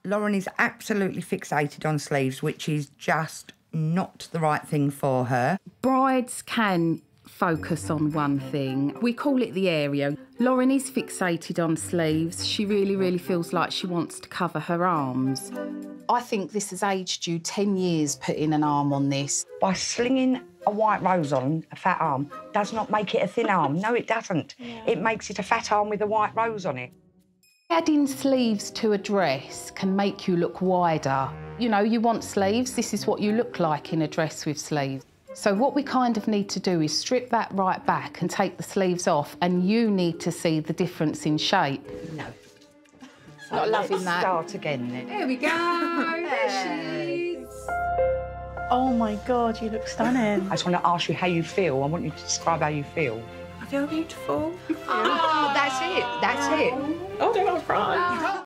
Lauren is absolutely fixated on sleeves, which is just not the right thing for her. Brides can focus on one thing. We call it the area. Lauren is fixated on sleeves. She really feels like she wants to cover her arms. I think this has aged you 10 years putting an arm on this. By slinging a white rose on a fat arm does not make it a thin arm. No, it doesn't. Yeah. It makes it a fat arm with a white rose on it. Adding sleeves to a dress can make you look wider. You know, you want sleeves, this is what you look like in a dress with sleeves. So what we kind of need to do is strip that right back and take the sleeves off, and you need to see the difference in shape. No. Not loving that. Start again then. There we go. There she is. Oh my God, you look stunning. I just want to ask you how you feel. I want you to describe how you feel. I feel beautiful. Oh, that's it. That's it. Oh, don't cry.